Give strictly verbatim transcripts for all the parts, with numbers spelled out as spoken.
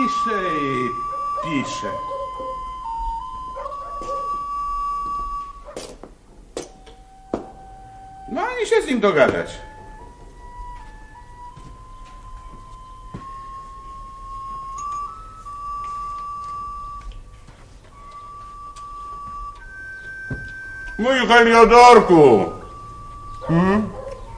pisze i pisze. No ani się z nim dogadać. Mój Heliodorku! Hmm?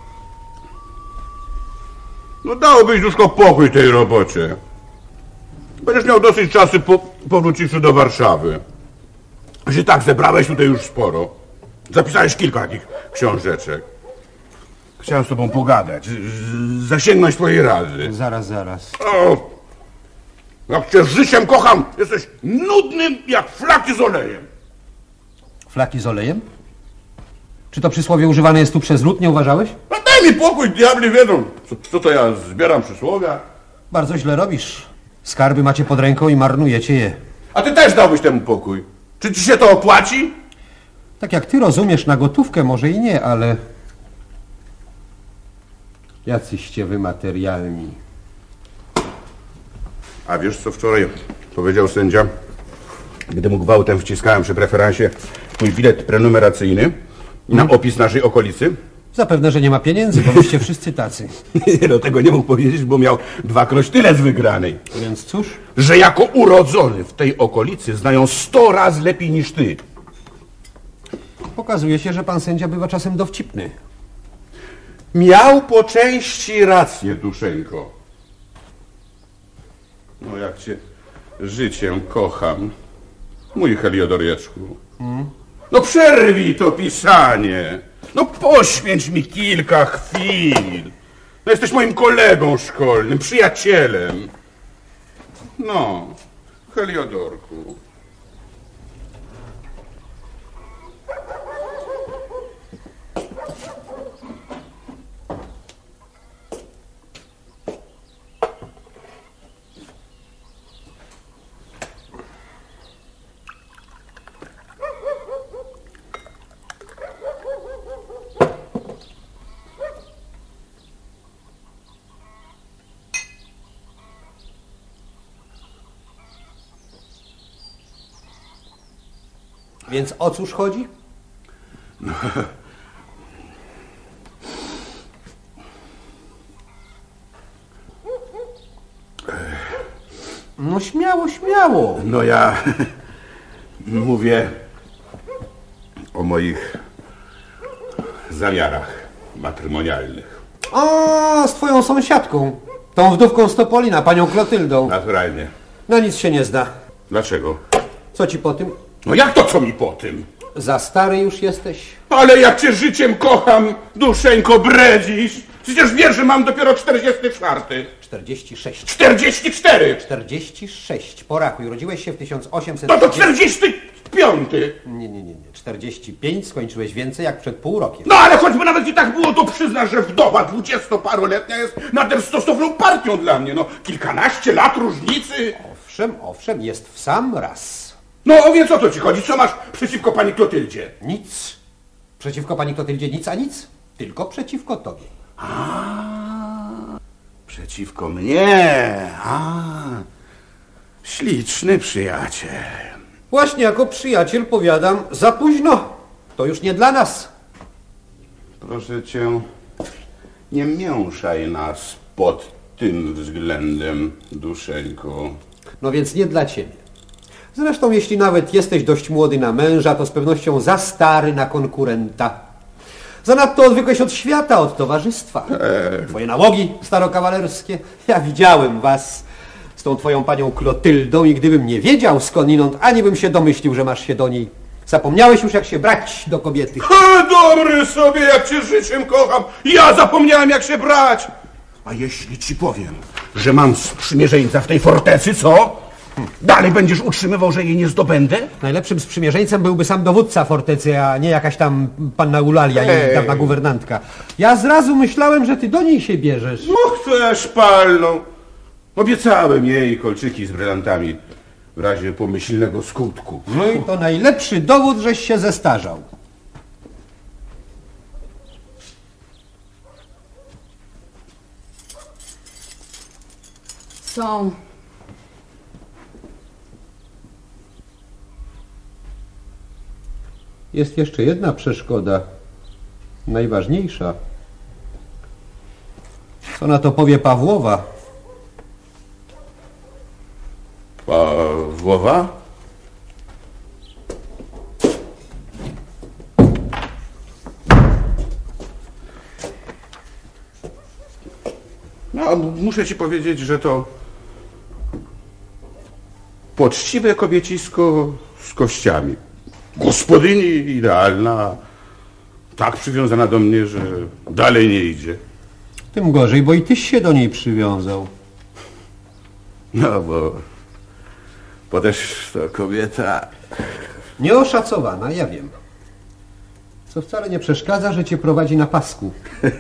No dałbyś już pokój tej robocie. Będziesz miał dosyć czasu po, powróciwszy do Warszawy. Że tak zebrałeś tutaj już sporo. Zapisałeś kilka takich książeczek. Chciałem z tobą pogadać, z, zasięgnąć twojej rady. Zaraz, zaraz. O, jak cię życiem kocham, jesteś nudnym jak flaki z olejem. Flaki z olejem? Czy to przysłowie używane jest tu przez lud, nie uważałeś? No daj mi pokój, diabli wiedzą. Co, co to ja zbieram przysłowia? Bardzo źle robisz. Skarby macie pod ręką i marnujecie je. A ty też dałbyś temu pokój. Czy ci się to opłaci? Tak jak ty rozumiesz, na gotówkę może i nie, ale... Jacyście wy materialni. A wiesz, co wczoraj powiedział sędzia? Gdy mu gwałtem wciskałem przy preferansie twój bilet prenumeracyjny i na opis naszej okolicy? Zapewne, że nie ma pieniędzy, bo byście wszyscy tacy. No tego nie mógł powiedzieć, bo miał dwakroć tyle z wygranej. Więc cóż? Że jako urodzony w tej okolicy znają sto razy lepiej niż ty. Pokazuje się, że pan sędzia bywa czasem dowcipny. Miał po części rację, Duszeńko. No jak cię życiem kocham, mój Heliodoreczku. Hmm? No przerwij to pisanie. No poświęć mi kilka chwil. No jesteś moim kolegą szkolnym, przyjacielem. No, Heliodorku. Więc o cóż chodzi? No, no śmiało, śmiało. No ja mówię o moich zamiarach matrymonialnych. A, z twoją sąsiadką. Tą wdówką z Topolina, panią Klotyldą. Naturalnie. Na nic się nie zda. Dlaczego? Co ci po tym? No jak to co mi po tym? Za stary już jesteś? Ale jak cię życiem kocham, Duszeńko, bredzisz. Przecież wiesz, że mam dopiero czterdziesty czwarty. czterdzieści sześć. czterdzieści cztery. czterdzieści sześć. Porachuj, urodziłeś się w tysiąc osiemset... No to czterdziesty piąty. Nie, nie, nie, nie. czterdzieści pięć, skończyłeś więcej jak przed pół rokiem. No ale choćby nawet i tak było, to przyznasz, że wdowa dwudziestoparoletnia jest nader stosowną partią dla mnie. No kilkanaście lat różnicy. Owszem, owszem, jest w sam raz. No więc o to ci chodzi? Co masz przeciwko pani Klotyldzie? Nic. Przeciwko pani Klotyldzie nic a nic. Tylko przeciwko tobie. A, przeciwko mnie. A, śliczny przyjaciel. Właśnie jako przyjaciel powiadam, za późno. To już nie dla nas. Proszę cię, nie mięszaj nas pod tym względem, Duszeńko. No więc nie dla ciebie. Zresztą jeśli nawet jesteś dość młody na męża, to z pewnością za stary na konkurenta. Zanadto odwykłeś od świata, od towarzystwa. Eee. Twoje nałogi starokawalerskie. Ja widziałem was z tą twoją panią Klotyldą i gdybym nie wiedział skądinąd, ani bym się domyślił, że masz się do niej. Zapomniałeś już, jak się brać do kobiety. Ha, dobry sobie, jak cię życiem kocham. Ja zapomniałem, jak się brać. A jeśli ci powiem, że mam sprzymierzeńca w tej fortecy, co? Dalej będziesz utrzymywał, że jej nie zdobędę? Najlepszym sprzymierzeńcem byłby sam dowódca fortecy, a nie jakaś tam panna Eulalia i dawna guwernantka. Ja zrazu myślałem, że ty do niej się bierzesz. No chcesz palną. Obiecałem jej kolczyki z brylantami w razie pomyślnego skutku. No i to najlepszy dowód, żeś się zestarzał. Są. Jest jeszcze jedna przeszkoda. Najważniejsza. Co na to powie Pawłowa? Pawłowa? No, muszę ci powiedzieć, że to poczciwe kobiecisko z kościami. Gospodyni idealna, tak przywiązana do mnie, że dalej nie idzie. Tym gorzej, bo i tyś się do niej przywiązał. No, bo, bo też to kobieta... Nieoszacowana, ja wiem. Co wcale nie przeszkadza, że cię prowadzi na pasku.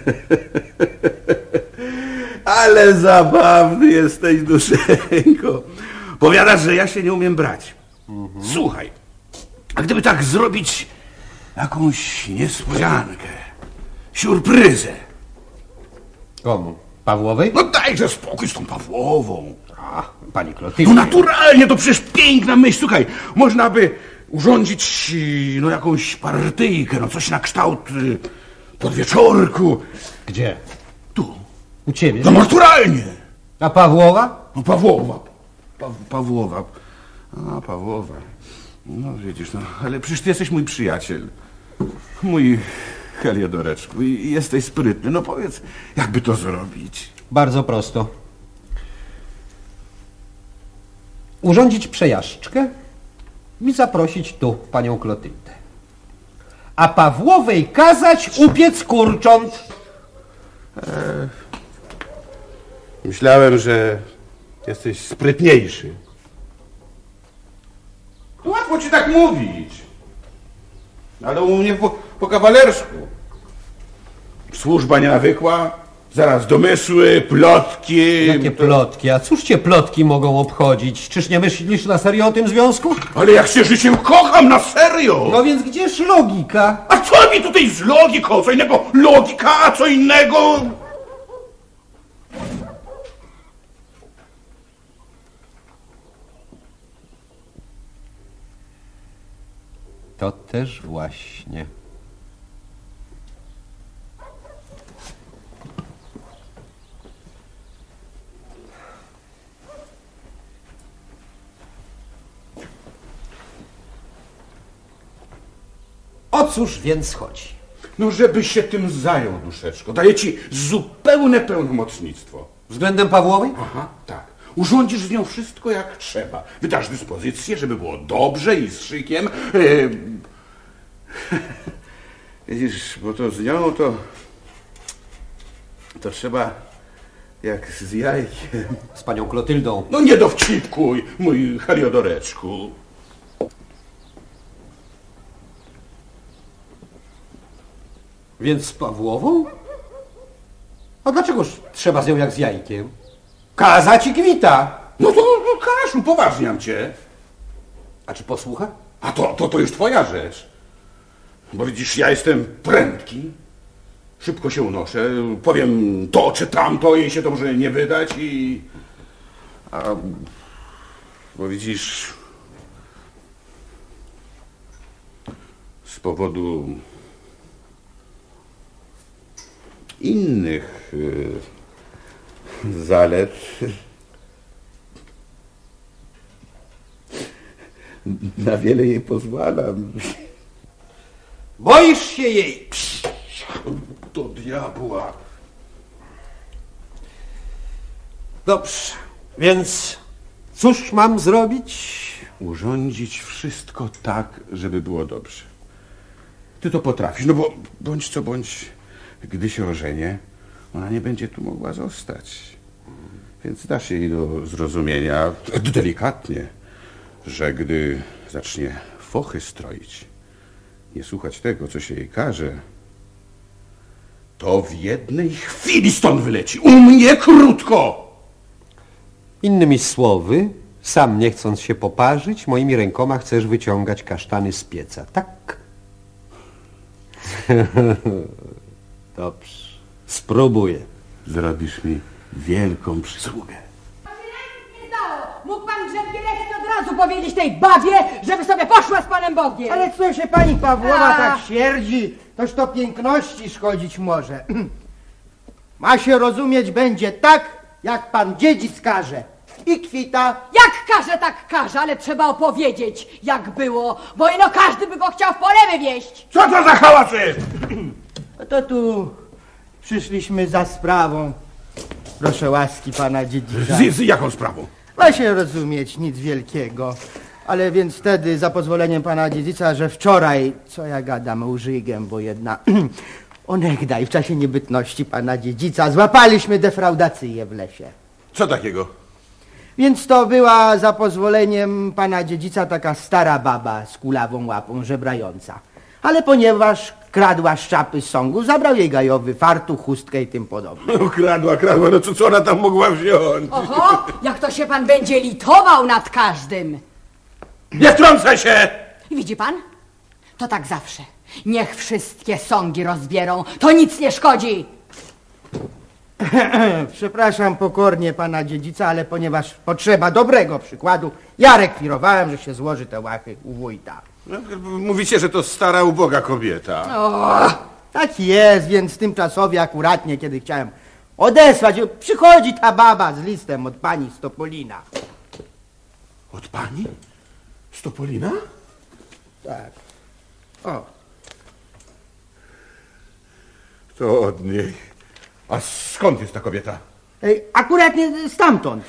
Ale zabawny jesteś, Duszeńko. Powiadasz, że ja się nie umiem brać. Mhm. Słuchaj, a gdyby tak zrobić jakąś niespodziankę, siurpryzę. Komu? Pawłowej? No dajże spokój z tą Pawłową. A, pani Klotyldzie. No naturalnie, to przecież piękna myśl. Słuchaj, można by urządzić no jakąś partyjkę, no coś na kształt y, podwieczorku. Gdzie? Tu. U ciebie? No naturalnie. A Pawłowa? No Pawłowa. Pa Pawłowa. A, Pawłowa. No widzisz, no, ale przecież ty jesteś mój przyjaciel. Mój Heliodoreczku. I jesteś sprytny. No powiedz, jakby to zrobić? Bardzo prosto. Urządzić przejażdżkę i zaprosić tu panią Klotyldę. A Pawłowej kazać upiec kurcząt. E, myślałem, że jesteś sprytniejszy. No łatwo ci tak mówić. Ale u mnie po, po kawalersku. Służba nienawykła, zaraz domysły, plotki. Jakie plotki? A cóż cię plotki mogą obchodzić? Czyż nie myślisz na serio o tym związku? Ale jak się życiem kocham, na serio! No więc gdzież logika? A co mi tutaj z logiką? Co innego logika, a co innego... To też właśnie. O cóż więc chodzi? No żebyś się tym zajął, Duszeczko. Daję ci zupełne pełnomocnictwo. Względem Pawłowej? Aha, tak. Urządzisz z nią wszystko jak trzeba. Wydasz dyspozycję, żeby było dobrze i z szykiem. Yy... Widzisz, bo to z nią to... To trzeba jak z jajkiem. Z panią Klotyldą. No nie dowcipkuj, mój Heliodoreczku. Więc z Pawłową? A dlaczegoż trzeba z nią jak z jajkiem? Kazać i gwita. No to no, każ, upoważniam cię. A czy posłucha? A to, to, to już twoja rzecz. Bo widzisz, ja jestem prędki. Szybko się unoszę. Powiem to czy tamto, jej się to może nie wydać i... A... Bo widzisz... Z powodu... innych... Yy, zalet... Na wiele jej pozwalam. Boisz się jej? Do diabła. Dobrze, więc cóż mam zrobić? Urządzić wszystko tak, żeby było dobrze. Ty to potrafisz, no bo bądź co bądź, gdy się ożenię, ona nie będzie tu mogła zostać. Więc dasz jej do zrozumienia, delikatnie, że gdy zacznie fochy stroić, nie słuchać tego, co się jej każe, to w jednej chwili stąd wyleci. U mnie krótko! Innymi słowy, sam nie chcąc się poparzyć, moimi rękoma chcesz wyciągać kasztany z pieca, tak? Dobrze, spróbuję. Zrobisz mi wielką przysługę. Nie zdało. Mógł pan grzebie lekko razu powiedzieć tej babie, żeby sobie poszła z Panem Bogiem. Ale co się pani Pawłowa A. tak śmierdzi? Toż to piękności szkodzić może. Ma się rozumieć będzie tak, jak pan dziedzic każe. I kwita. Jak każe, tak każe, ale trzeba opowiedzieć, jak było, bo ino każdy by go chciał w pole wywieźć. Co to za hałas jest? To tu przyszliśmy za sprawą. Proszę łaski pana dziedzica. Z, z jaką sprawą? Ma się rozumieć, nic wielkiego. Ale więc wtedy, za pozwoleniem pana dziedzica, że wczoraj, co ja gadam, łżygiem, bo jedna... Onegdaj, w czasie niebytności pana dziedzica, złapaliśmy defraudację w lesie. Co takiego? Więc to była, za pozwoleniem pana dziedzica, taka stara baba z kulawą łapą, żebrająca. Ale ponieważ kradła szczapy z sągu, zabrał jej gajowy fartuch, chustkę i tym podobne. No, kradła, kradła, no co, co ona tam mogła wziąć? Oho, jak to się Pan będzie litował nad każdym. Nie wtrącaj się! Widzi Pan? To tak zawsze. Niech wszystkie sągi rozbierą, to nic nie szkodzi. Przepraszam pokornie pana dziedzica, ale ponieważ potrzeba dobrego przykładu, ja rekwirowałem, że się złoży te łachy u wójta. No, mówicie, że to stara, uboga kobieta. O, Tak jest, więc tymczasowie akuratnie, kiedy chciałem odesłać, przychodzi ta baba z listem od pani Stopolina. Od pani? Stopolina? Tak. O. To od niej. A skąd jest ta kobieta? Ej, akuratnie stamtąd.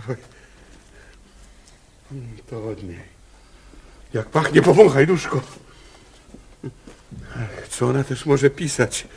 To od niej. Jak pachnie, powąchaj, duszko. Ach, co ona też może pisać?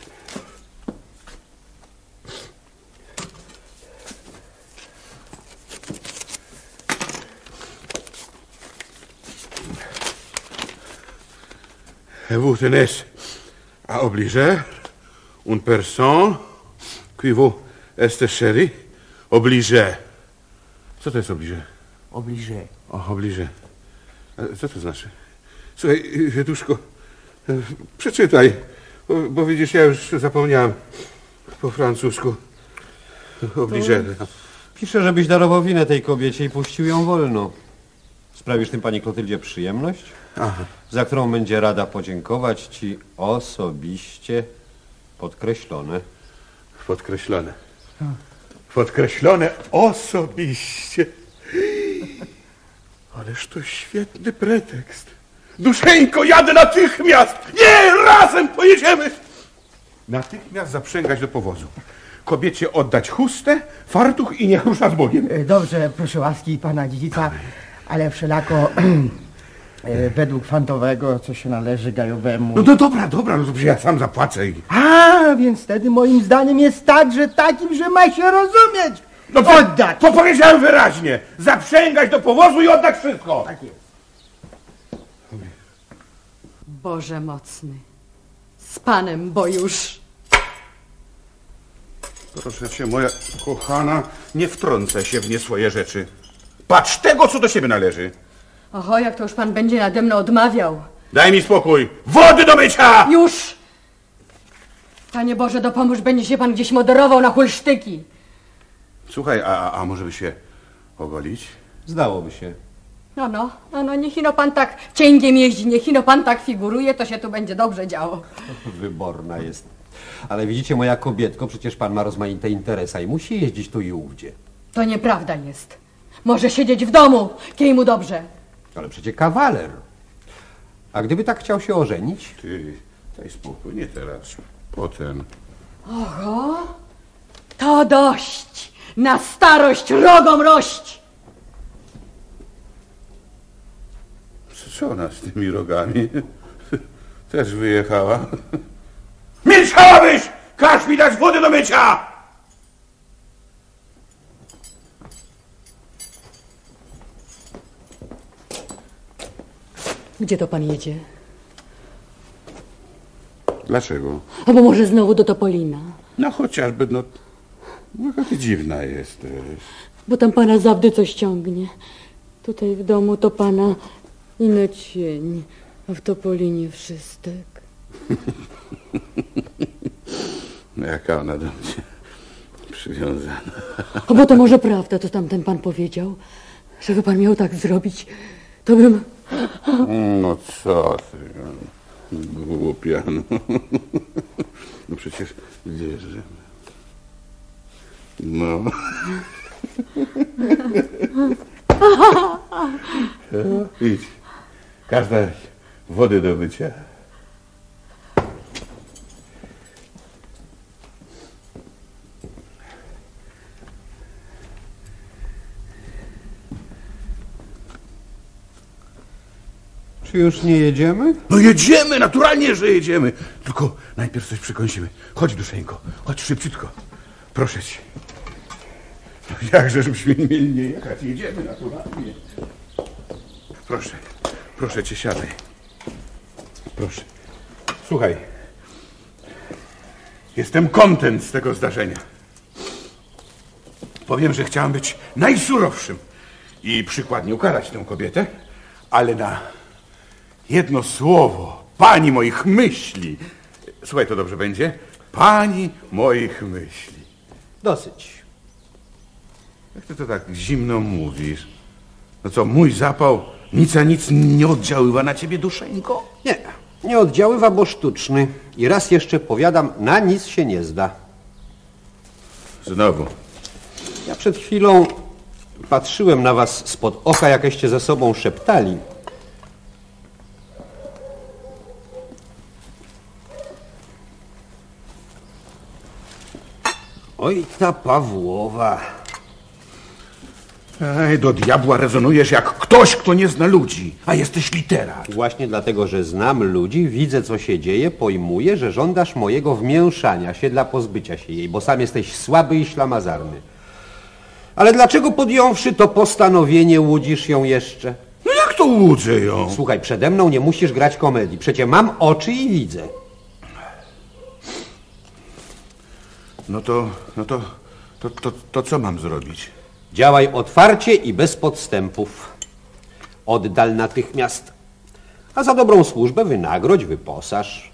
Vous tenez à obliger une personne qui vous est chérie, obligé. Co to jest obligé? Obliże. O, obligé. Ale co to znaczy? Słuchaj, duszko, przeczytaj, bo, bo widzisz, ja już zapomniałem po francusku. Obligé. Piszę, żebyś darował winę tej kobiecie i puścił ją wolno. Sprawisz tym pani Klotyldzie przyjemność, Aha. za którą będzie rada podziękować ci osobiście, podkreślone. Podkreślone. Podkreślone osobiście. Ależ to świetny pretekst. Duszeńko, jadę natychmiast! Nie, razem pojedziemy! Natychmiast zaprzęgać do powozu. Kobiecie oddać chustę, fartuch i niech rusza z Bogiem. E, Dobrze, proszę łaski pana dziedzica, ale wszelako e, według fantowego, co się należy gajowemu. No to dobra, dobra, no to przecież ja sam zapłacę. i- A, więc wtedy moim zdaniem jest tak, że takim, że ma się rozumieć. No to, Oddać. to powiedziałem wyraźnie. Zaprzęgać do powozu i oddać wszystko. Tak jest. Boże mocny, z Panem, bo już... Proszę cię, moja kochana, nie wtrącaj się w nie swoje rzeczy. Patrz tego, co do siebie należy. Oho, jak to już Pan będzie nade mną odmawiał. Daj mi spokój. Wody do mycia! Już! Panie Boże, dopomóż, będzie się Pan gdzieś moderował na hulsztyki. Słuchaj, a, a może by się ogolić? Zdałoby się. No, no, no, no, niech ino Pan tak cięgiem jeździ, niech ino Pan tak figuruje, to się tu będzie dobrze działo. Wyborna jest. Ale widzicie, moja kobietko, przecież pan ma rozmaite interesa i musi jeździć tu i ówdzie. To nieprawda jest. Może siedzieć w domu, kiej mu dobrze. Ale przecież kawaler. A gdyby tak chciał się ożenić? Ty, daj spokój, nie teraz. Potem. Oho, to dość. Na starość rogom rość. Co ona z tymi rogami? Też wyjechała. Milczałabyś! Każ mi dać wody do mycia! Gdzie to Pan jedzie? Dlaczego? A bo może znowu do Topolina. No chociażby, no... No jaka ty dziwna jesteś. Bo tam Pana zawdy coś ciągnie. Tutaj w domu to Pana i na cień, a w Topolinie wszystek. No jaka ona do mnie przywiązana. A bo to może prawda, co tamten Pan powiedział, Żeby pan miał tak zrobić, to bym... No co ty, głupia, no. No przecież wierzymy. No. Idź. Każda wody do mycia. Czy już nie jedziemy? No jedziemy, naturalnie, że jedziemy. Tylko najpierw coś przekąsimy. Chodź, Duszeńko, chodź szybciutko. Proszę cię. No jakże, żebyśmy nie mieli nie jechać. Jedziemy naturalnie. Proszę, proszę cię, siadaj. Proszę. Słuchaj. Jestem kontent z tego zdarzenia. Powiem, że chciałem być najsurowszym i przykładnie ukarać tę kobietę, ale na jedno słowo, pani moich myśli. Słuchaj, to dobrze będzie? Pani moich myśli. Dosyć. Jak ty to tak zimno mówisz? No co, mój zapał nic a nic nie oddziaływa na ciebie, Duszeńko? Nie, nie oddziaływa, bo sztuczny. I raz jeszcze powiadam, na nic się nie zda. Znowu. Ja przed chwilą patrzyłem na was spod oka, jakeście ze sobą szeptali. Oj, ta Pawłowa. Ej, do diabła rezonujesz jak ktoś, kto nie zna ludzi, a jesteś literat. Właśnie dlatego, że znam ludzi, widzę, co się dzieje, pojmuję, że żądasz mojego wmięszania się dla pozbycia się jej, bo sam jesteś słaby i ślamazarny. Ale dlaczego podjąwszy to postanowienie, łudzisz ją jeszcze? No jak to łudzę ją? Słuchaj, przede mną nie musisz grać komedii. Przecie mam oczy i widzę. No to, no to, to, to, to co mam zrobić? Działaj otwarcie i bez podstępów. Oddal natychmiast. A za dobrą służbę wynagrodź, wyposaż.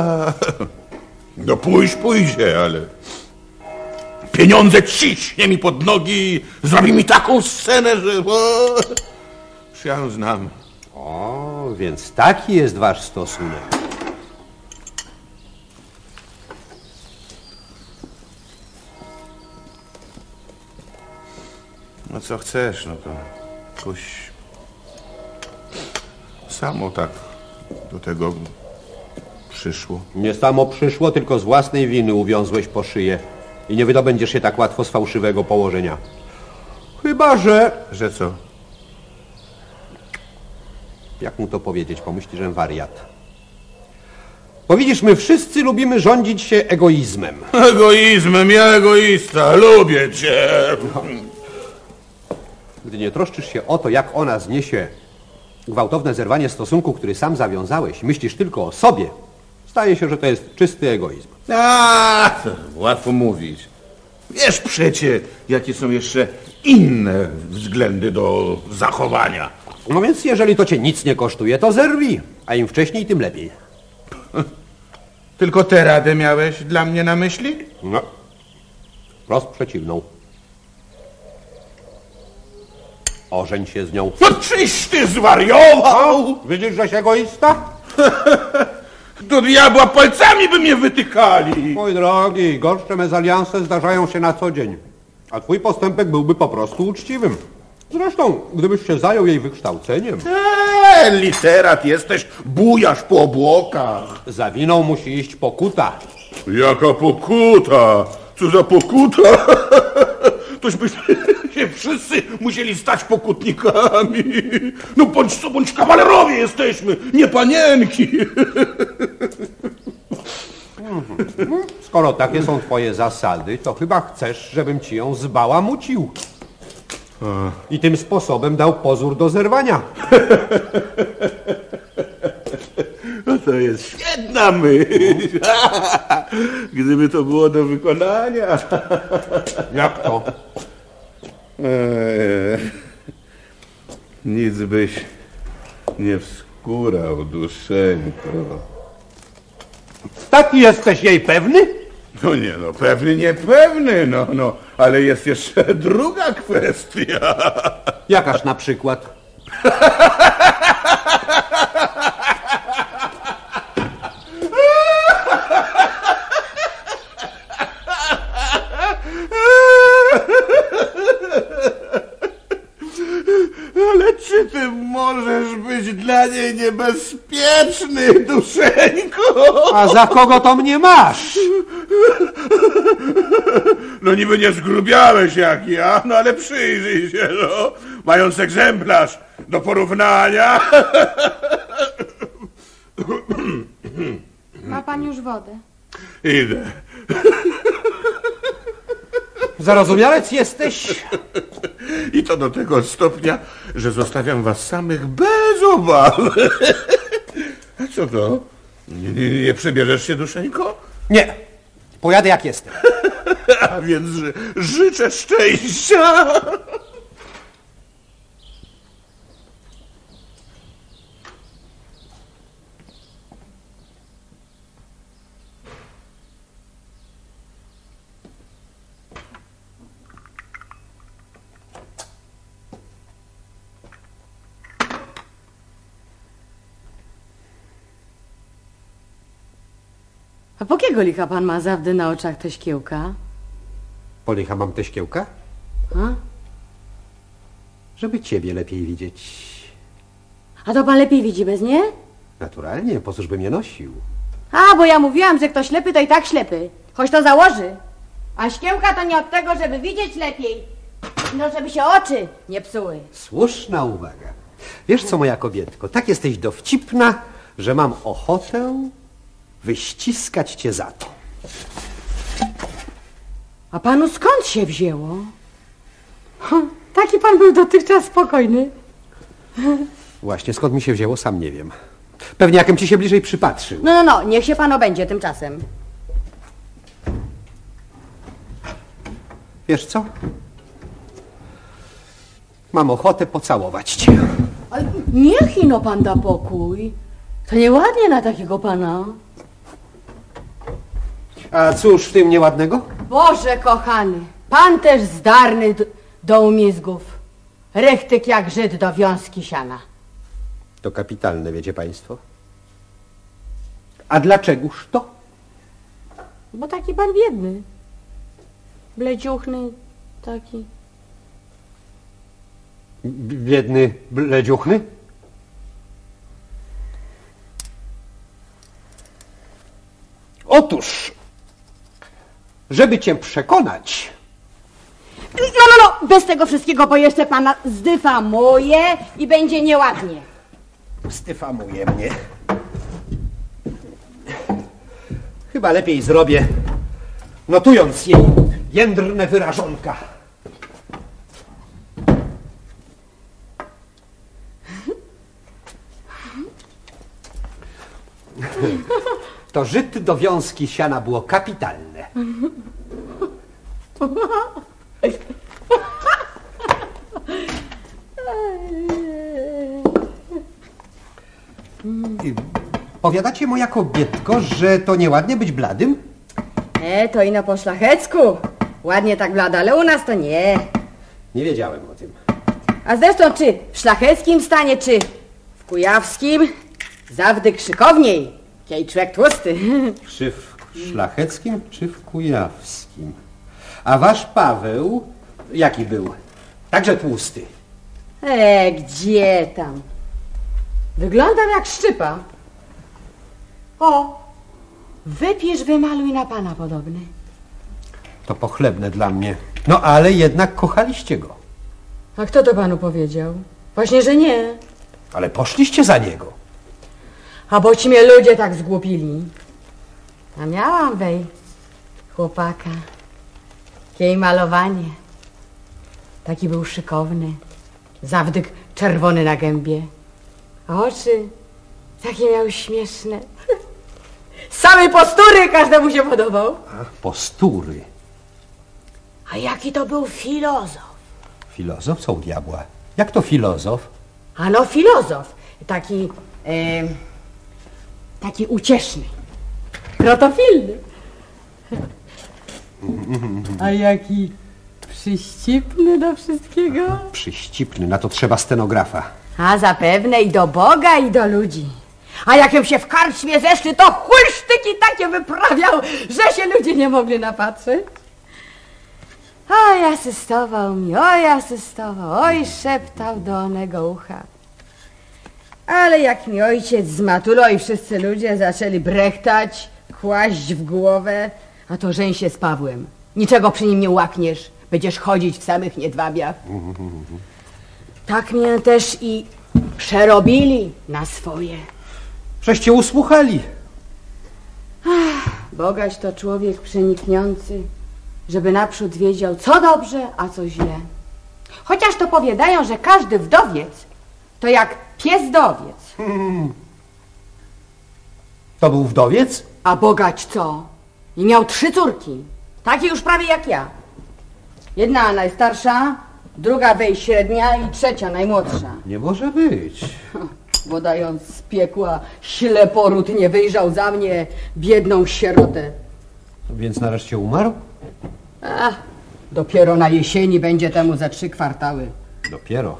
No pójść pójdzie, ale pieniądze ciśnie mi pod nogi, zrobi mi taką scenę, że o, ja ją znam. O, więc taki jest wasz stosunek. No co chcesz, no to jakoś samo tak do tego przyszło. Nie samo przyszło, tylko z własnej winy uwiązłeś po szyję. I nie wydobędziesz się tak łatwo z fałszywego położenia. Chyba, że... Że co? Jak mu to powiedzieć? Pomyśli, że wariat. Bo widzisz, my wszyscy lubimy rządzić się egoizmem. Egoizmem, ja egoista, lubię cię. Gdy nie troszczysz się o to, jak ona zniesie gwałtowne zerwanie stosunku, który sam zawiązałeś, myślisz tylko o sobie, staje się, że to jest czysty egoizm. A, to łatwo mówić. Wiesz przecie, jakie są jeszcze inne względy do zachowania. No więc jeżeli to cię nic nie kosztuje, to zerwij, a im wcześniej, tym lepiej. Tylko tę radę miałeś dla mnie na myśli? No, wprost przeciwną. Ożeń się z nią. No czyś ty zwariował? Widzisz, żeś egoista? Do diabła palcami by mnie wytykali. Mój drogi, gorsze mezalianse zdarzają się na co dzień. A twój postępek byłby po prostu uczciwym. Zresztą, gdybyś się zajął jej wykształceniem... Eee, literat jesteś, bujasz po obłokach. Za winą musi iść pokuta. Jaka pokuta? Co za pokuta? Tośmy się wszyscy musieli stać pokutnikami. No bądź co, bądź kawalerowie jesteśmy, nie panienki. Skoro takie są twoje zasady, to chyba chcesz, żebym ci ją zbałamucił. I tym sposobem dał pozór do zerwania. No to jest świetna myśl. Gdyby to było do wykonania. Jak to? Eee, nic byś nie wskórał, Duszeńko. Taki jesteś jej pewny? No nie no, pewny, niepewny, no, no, ale jest jeszcze druga kwestia. Jakaż na przykład? Ale czy ty możesz być dla niej niebezpieczny, duszeńko? A za kogo to mnie masz? No niby nie zgrubiałeś jak ja, no ale przyjrzyj się, no. Mając egzemplarz do porównania. Ma pan już wodę? Idę. Zarozumialec jesteś? I to do tego stopnia, że zostawiam was samych bez obawy. A co to? Nie, nie, nie przebierzesz się, duszeńko? Nie. Pojadę jak jestem. A więc ży- życzę szczęścia. A po kiego licha pan ma zawdy na oczach te szkiełka? Po licha mam tę szkiełka? A? Żeby ciebie lepiej widzieć. A to pan lepiej widzi bez nie? Naturalnie, po cóż bym je nosił? A, bo ja mówiłam, że kto ślepy, to i tak ślepy. Choć to założy. A szkiełka to nie od tego, żeby widzieć lepiej. No, żeby się oczy nie psuły. Słuszna uwaga. Wiesz co, moja kobietko, tak jesteś dowcipna, że mam ochotę wyściskać cię za to. A panu skąd się wzięło? Hm, taki pan był dotychczas spokojny. Właśnie, skąd mi się wzięło, sam nie wiem. Pewnie jakem ci się bliżej przypatrzył. No, no, no, niech się pan obędzie tymczasem. Wiesz co? Mam ochotę pocałować cię. Ale niech ino pan da pokój. To nieładnie na takiego pana. A cóż w tym nieładnego? Boże kochany, pan też zdarny do, do umizgów. Rychtyk jak Żyd do wiązki siana. To kapitalne, wiecie państwo. A dlaczegoż to? Bo taki pan biedny. Bleciuchny taki. B- biedny, bledziuchny? Otóż, żeby cię przekonać, No, no, no, bez tego wszystkiego, bo jeszcze pana zdyfamuje i będzie nieładnie. styfamuje mnie. Chyba lepiej zrobię, notując jej jędrne wyrażonka. To Żyd do wiązki siana było kapitalne. I powiadacie, moja kobietko, że to nieładnie być bladym? E, to ino po szlachecku. Ładnie tak blada, ale u nas to nie. Nie wiedziałem o tym. A zresztą czy w szlacheckim stanie, czy w kujawskim, zawdy krzykowniej, kiej człowiek tłusty. Czy w szlacheckim, czy w kujawskim? A wasz Paweł jaki był? Także tłusty. E, gdzie tam? Wyglądam jak szczypa. O, wypisz, wymaluj na pana podobny. To pochlebne dla mnie. No ale jednak kochaliście go. A kto to panu powiedział? Właśnie, że nie. Ale poszliście za niego. A bo ci mnie ludzie tak zgłupili. A miałam wej chłopaka. Kiej malowanie. Taki był szykowny. Zawdyk czerwony na gębie. A oczy takie miał śmieszne. Same postury każdemu się podobał. Postury. A jaki to był filozof. Filozof? Co u diabła? Jak to filozof? Ano filozof. Taki... E, taki ucieszny. Protofilny. A jaki przyścipny do wszystkiego. Przyścipny, na to trzeba stenografa. A zapewne i do Boga, i do ludzi. A jakiem się w karczmie zeszli, to hulsztyki takie wyprawiał, że się ludzie nie mogli napatrzeć. Oj, asystował mi, oj, asystował, oj, szeptał do onego ucha. Ale jak mi ojciec z matulą i wszyscy ludzie zaczęli brechtać, kłaść w głowę, a to żeń się z Pawłem. Niczego przy nim nie łakniesz, będziesz chodzić w samych niedłabiach. Tak mnie też i przerobili na swoje. Żeście usłuchali. Bogaś to człowiek przenikniący, żeby naprzód wiedział, co dobrze, a co źle. Chociaż to powiadają, że każdy wdowiec to jak pies do owiec. Hmm. To był wdowiec? A bogać co? I miał trzy córki, takie już prawie jak ja. Jedna najstarsza, druga wej średnia i trzecia najmłodsza. Nie może być. Bo dając z piekła śleporód nie wyjrzał za mnie, biedną sierotę. Więc nareszcie umarł? Ach, dopiero na jesieni będzie temu ze trzy kwartały. Dopiero.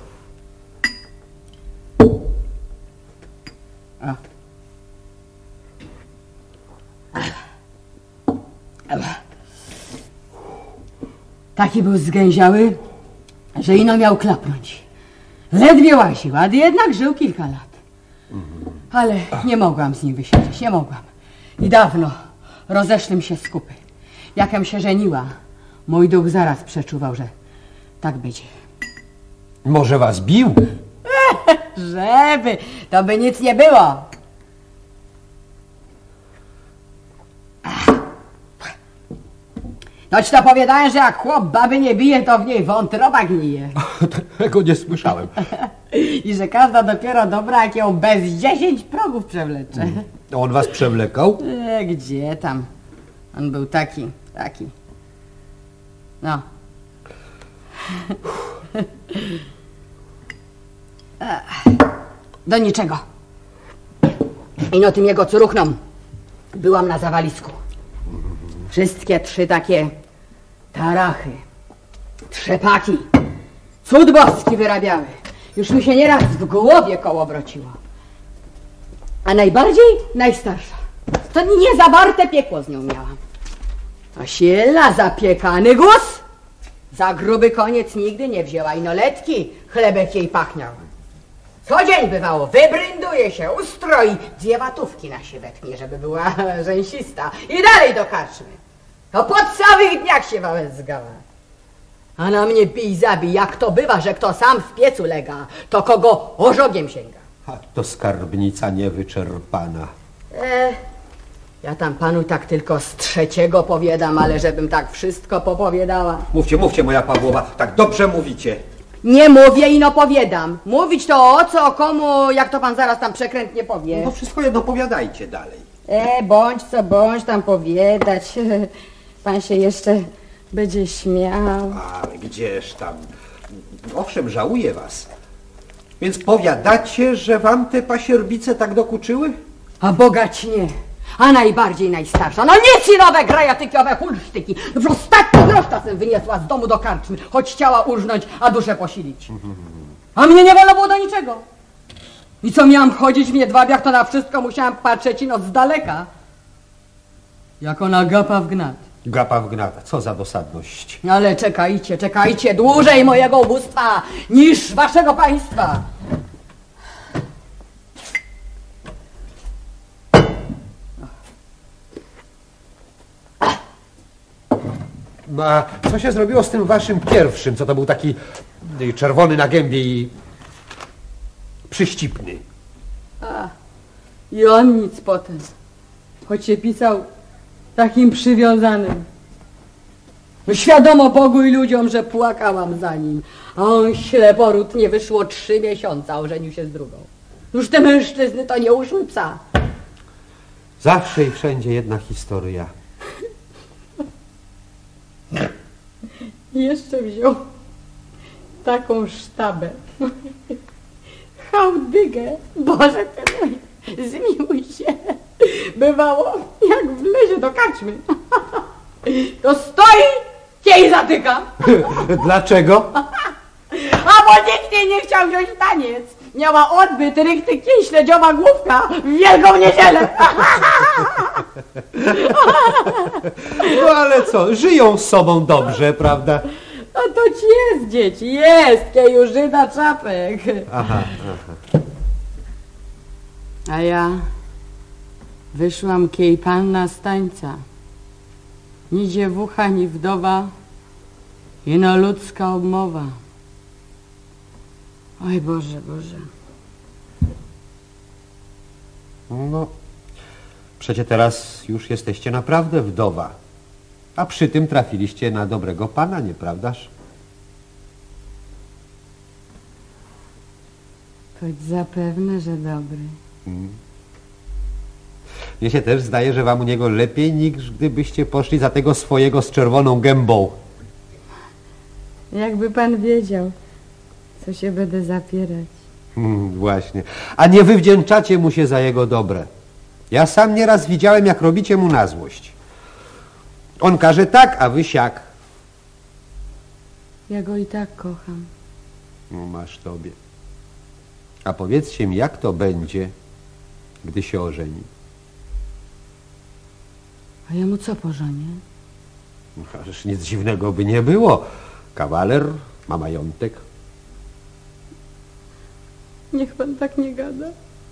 A. Taki był zgęziały, że ino miał klapnąć. Ledwie łasił, a jednak żył kilka lat. Ale nie mogłam z nim wysiedzieć, nie mogłam. I dawno rozeszłym się z kupy. Jakem się żeniła, mój duch zaraz przeczuwał, że tak będzie. Może was bił? Żeby, to by nic nie było. No ci to powiadałem, że jak chłop baby nie bije, to w niej wątroba gnije. Tego nie słyszałem. I że każda dopiero dobra, jak ją bez dziesięć progów przewlecze. On was przewlekał? E, gdzie tam? On był taki, taki. No. Do niczego. I no tym jego curuchnom byłam na zawalisku. Wszystkie trzy takie tarachy, trzepaki, cud boski wyrabiały. Już mi się nieraz w głowie koło wróciło. A najbardziej najstarsza. To nie zabarte piekło z nią miałam. To siela zapiekany guz. Za gruby koniec nigdy nie wzięła inoletki, chlebek jej pachniał. Co dzień bywało, wybrynduje się, ustroi, dwie watówki na siebie tnie, żeby była rzęsista i dalej do karczmy. To po całych dniach się wałęzgała. A na mnie pij zabij, jak to bywa, że kto sam w piecu lega, to kogo ożogiem sięga. A to skarbnica niewyczerpana. E, ja tam panu tak tylko z trzeciego powiadam, ale żebym tak wszystko popowiadała. Mówcie, mówcie, moja Pawłowa, tak dobrze mówicie. Nie mówię i no powiadam. Mówić to o co, komu, jak to pan zaraz tam przekrętnie powie. No wszystko jedno powiadajcie dalej. E, bądź co bądź tam powiadać. Pan się jeszcze będzie śmiał. Ale gdzież tam. Owszem, żałuję was. Więc powiadacie, że wam te pasierbice tak dokuczyły? A bogać nie. A najbardziej najstarsza. No nic i nowe grajatykiowe hulsztyki. W ostatni grosz czasem wyniosła z domu do karczmy, choć chciała urżnąć, a duszę posilić. A mnie nie wolno było do niczego. I co miałam chodzić w niedłabiach, to na wszystko musiałam patrzeć ino z daleka. Jak ona gapa w gnat. Gapa w gnata, co za dosadność. Ale czekajcie, czekajcie, dłużej mojego ubóstwa niż waszego państwa. A co się zrobiło z tym waszym pierwszym, co to był taki y, czerwony na gębie i przyścipny? A, i on nic potem, choć się pisał takim przywiązanym. No świadomo Bogu i ludziom, że płakałam za nim, a on śleporód nie wyszło trzy miesiące, a ożenił się z drugą. Już te mężczyzny to nie uszły psa. Zawsze i wszędzie jedna historia. Jeszcze wziął taką sztabę. Chałdygę. Boże ty mój, zmiłuj się. Bywało jak w lesie do karczmy. to stoi, cię zatyka. Dlaczego? A bo nikt jej nie chciał wziąć w taniec. Miała odbyt, rychty kij, śledziowa główka w Wielką Niedzielę. No ale co, żyją z sobą dobrze, prawda? No to ci jest, dzieci, jest, kieju Żyda czapek. Aha, aha. A ja wyszłam kiej panna z tańca. Ni dziewucha, ni wdowa, ino ludzka obmowa. Oj Boże, Boże. No, przecie teraz już jesteście naprawdę wdowa. A przy tym trafiliście na dobrego pana, nieprawdaż? Choć zapewne, że dobry. Hmm. Mnie się też zdaje, że wam u niego lepiej, niż gdybyście poszli za tego swojego z czerwoną gębą. Jakby pan wiedział, co się będę zapierać. Hmm, właśnie. A nie wywdzięczacie mu się za jego dobre. Ja sam nieraz widziałem, jak robicie mu na złość. On każe tak, a wy siak. Ja go i tak kocham. No masz tobie. A powiedzcie mi, jak to będzie, gdy się ożeni? A jemu co po żonie? No, ależ nic dziwnego by nie było. Kawaler, ma majątek. Niech pan tak nie gada.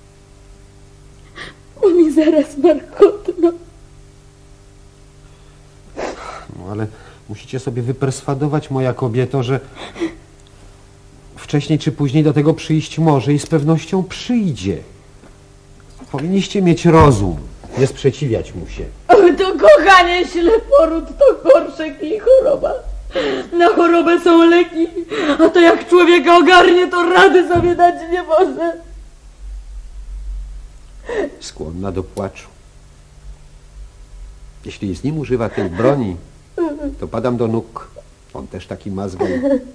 Bo mi zaraz markotno. No ale musicie sobie wyperswadować, moja kobieto, że wcześniej czy później do tego przyjść może i z pewnością przyjdzie. Powinniście mieć rozum, nie sprzeciwiać mu się. To kochanie, śleporód to gorsze niż choroba. Na chorobę są leki, a to jak człowieka ogarnie, to rady sobie dać nie może. Skłonna do płaczu. Jeśli z nim używa tej broni, to padam do nóg. On też taki mazgon.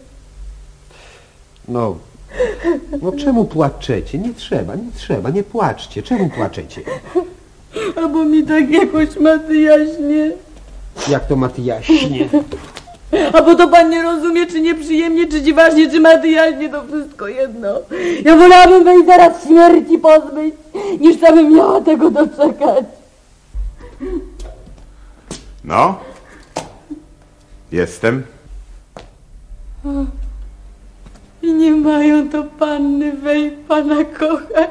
No, no czemu płaczecie? Nie trzeba, nie trzeba, nie płaczcie. Czemu płaczecie? A bo mi tak jakoś maty jaśnie. Jak to maty jaśnie? A bo to pan nie rozumie, czy nieprzyjemnie, czy dziwacznie, czy maty jaśnie, to wszystko jedno. Ja wolałabym wejść zaraz śmierci pozbyć, niż co bym miała tego doczekać. No? Jestem. I nie mają to panny wej pana kochać.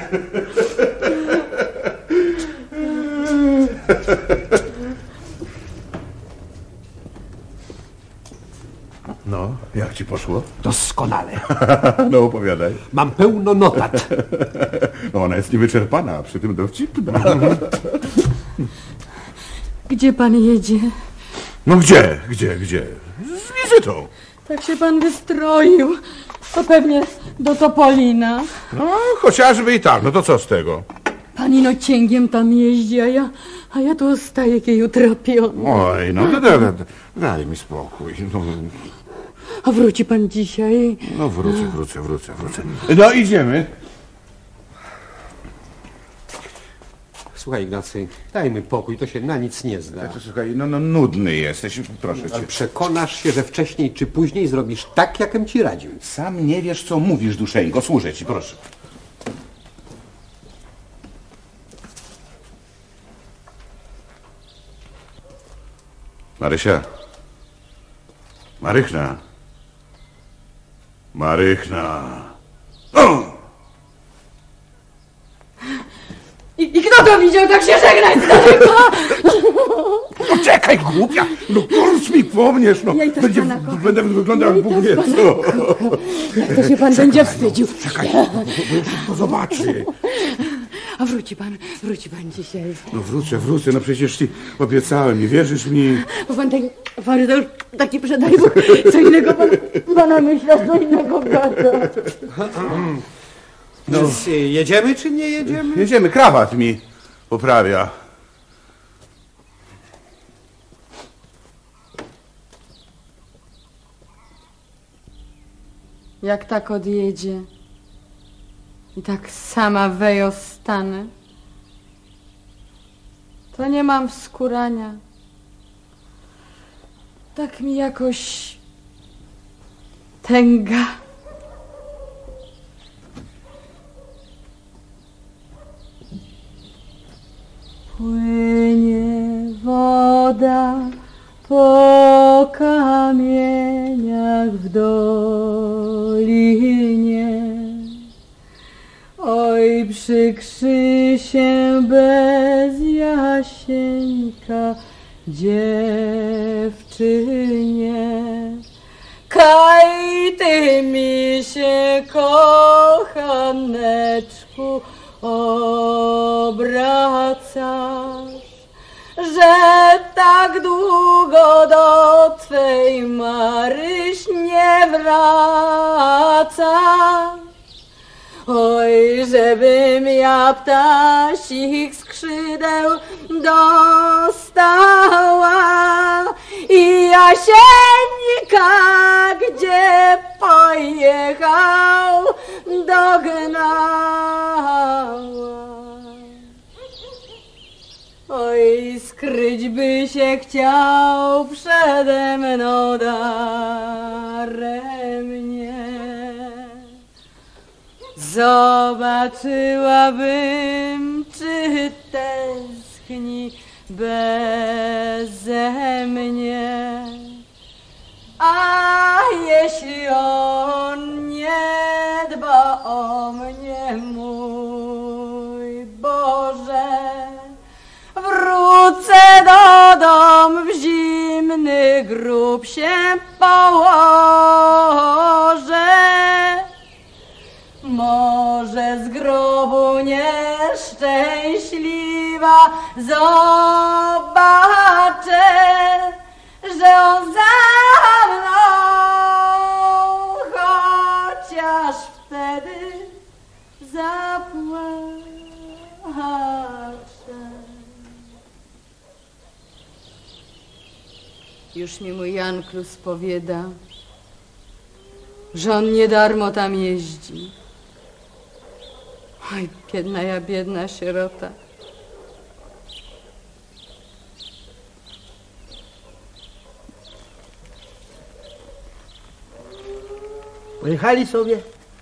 No, jak ci poszło? Doskonale. No opowiadaj. Mam pełno notat. No ona jest niewyczerpana, a przy tym dowcipna. Gdzie pan jedzie? No gdzie, gdzie, gdzie? Z wizytą. Tak się pan wystroił. To pewnie do Topolina. No chociażby i tak, no to co z tego? Pan ino cięgiem tam jeździ, a ja, a ja tu zostaję kieju trapiony. Oj, no daj, daj, daj mi spokój. No, A wróci pan dzisiaj? no wrócę, wrócę, wrócę, wrócę. No idziemy. Słuchaj, Ignacy, dajmy pokój, to się na nic nie zda. Słuchaj, no, no nudny jesteś, proszę cię. Ale przekonasz się, że wcześniej czy później zrobisz tak, jakem ci radził. Sam nie wiesz, co mówisz, duszeńko. Służę ci, proszę. Marysia. Marychna. Marychna. O! I, I kto to widział, tak się żegnać z daleka? No czekaj, głupia! No kurcz mi pomniesz, no! Ja i też Będzie, pana kocham. będę wyglądał Ja jak i Bóg też wie pana co. Jak to się pan będzie wstydził? Czekaj, bo, bo już to zobaczy. A wróci pan, wróci pan dzisiaj. No wrócę, wrócę, no przecież ci obiecałem, nie wierzysz mi? Bo pan taki, pan to już taki przedaj, bo co innego pan, pana myśla, co innego gada. No. Jedziemy czy nie jedziemy? Jedziemy, krawat mi poprawia. Jak tak odjedzie i tak sama wejo stanę, to nie mam wskurania. Tak mi jakoś tęga. Płynie woda po kamieniach w dolinie. Oj, przykrzy się bez Jasieńka dziewczynie. Kaj ty mi się, kochaneczku, obracasz, że tak długo do twej Maryś nie wracasz. Oj, żebym ja ptasich skrzydeł dostała i Jasieńka, gdzie pojechał, dognała. Oj, skryć by się chciał przede mną daremnie. Zobaczyłabym, czy tęskni beze mnie. A jeśli on nie dba o mnie, mój Boże, wrócę do domu, w zimny grób się położę. Może z grobu nieszczęśliwa zobaczę, że on za mną, chociaż wtedy zapłaczę. Już mi mój Janklus powiada, że on nie darmo tam jeździ. Oj, biedna ja, biedna sierota. Pojechali sobie.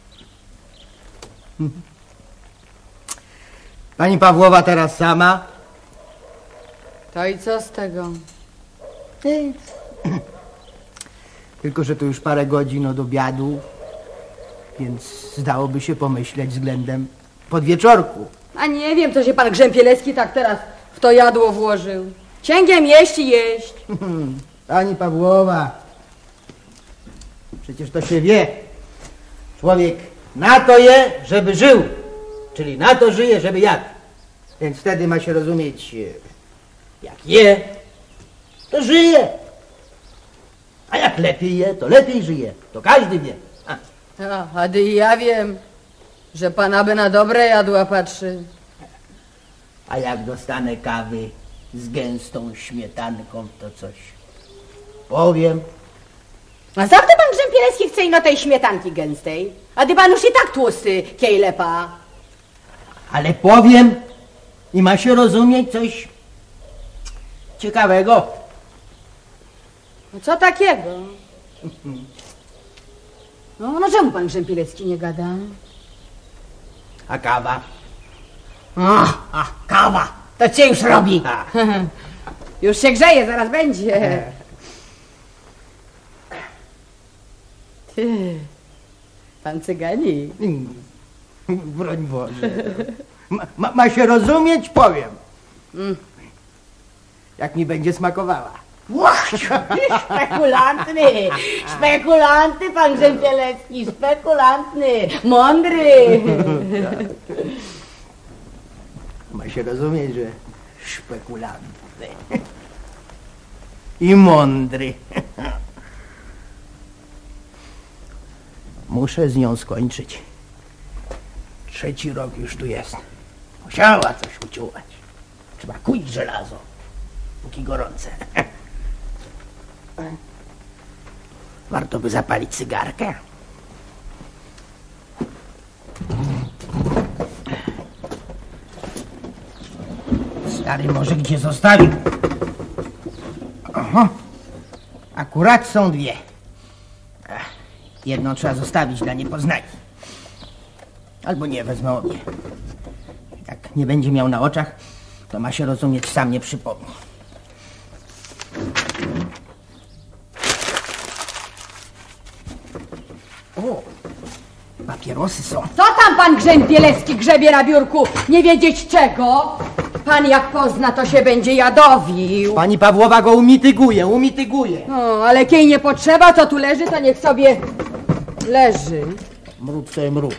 Pani Pawłowa teraz sama. To i co z tego? Nic. Tylko że to już parę godzin od obiadu, więc zdałoby się pomyśleć względem podwieczorku. A nie wiem, co się pan Grzępielewski tak teraz w to jadło włożył. Cięgiem jeść i jeść. Pani Pawłowa, przecież to się wie. Człowiek na to je, żeby żył. Czyli na to żyje, żeby jadł. Więc wtedy ma się rozumieć, jak je, to żyje. A jak lepiej je, to lepiej żyje. To każdy wie. A. A, a dy ja wiem, że pan aby na dobre jadła patrzy. A jak dostanę kawy z gęstą śmietanką, to coś powiem. A zawsze pan Grzępielewski chce ino tej śmietanki gęstej. A ty pan już i tak tłusty, kiejlepa. Ale powiem i ma się rozumieć coś ciekawego. No co takiego? No, no czemu pan Grzępielewski nie gada? A kawa? A, a kawa, to cię już robi. A. Już się grzeje, zaraz będzie. Ty, pan Cyganik. Broń Boże. Ma, ma, ma się rozumieć, powiem. Mm. Jak mi będzie smakowała. Spekulantny, spekulantny pan Grzępielewski, spekulantny, mądry. Ma się rozumieć, że szpekulantny i mądry. Muszę z nią skończyć. Trzeci rok już tu jest. Musiała coś uciułać. Trzeba kuć żelazo, póki gorące. Warto by zapalić cygarkę. Stary może gdzie zostawił. Aha. A Akurat są dwie. Ach, jedną trzeba zostawić dla niepoznani. Albo nie, wezmę obie. Jak nie będzie miał na oczach, to ma się rozumieć, sam nie przypomni. O, papierosy są. Co tam pan Grzębielecki grzebie na biurku? Nie wiedzieć czego? Pan jak pozna, to się będzie jadowił. Pani Pawłowa go umityguje, umityguje. O, ale kiej nie potrzeba, to tu leży, to niech sobie leży. Mrób sobie mrób.